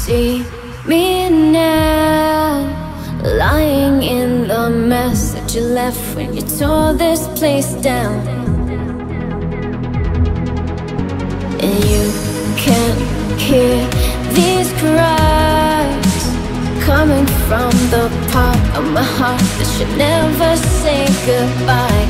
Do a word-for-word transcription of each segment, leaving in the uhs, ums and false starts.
see me now, lying in the mess that you left when you tore this place down. And you can't hear these cries coming from the part of my heart that should never say goodbye.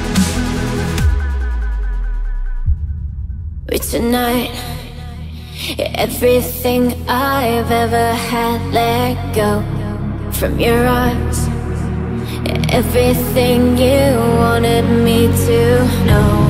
But tonight, everything I've ever had let go from your arms. Everything you wanted me to know.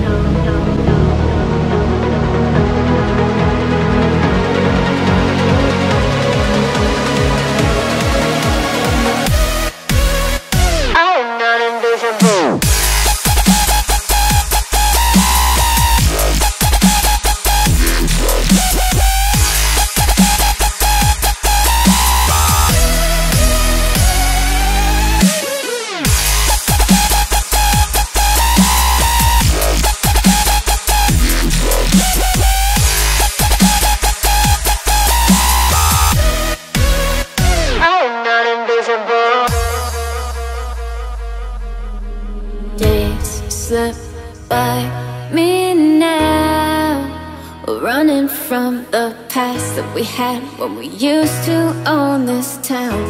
Slip by me now, running from the past that we had when we used to own this town.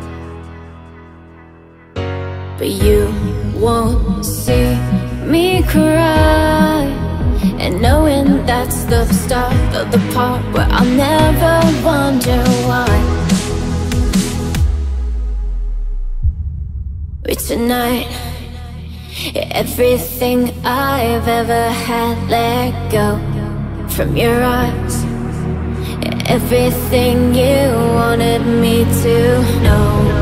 But you won't see me cry, and knowing that's the start of the part where I'll never wonder why. But tonight, everything I've ever had let go from your arms. Everything you wanted me to know.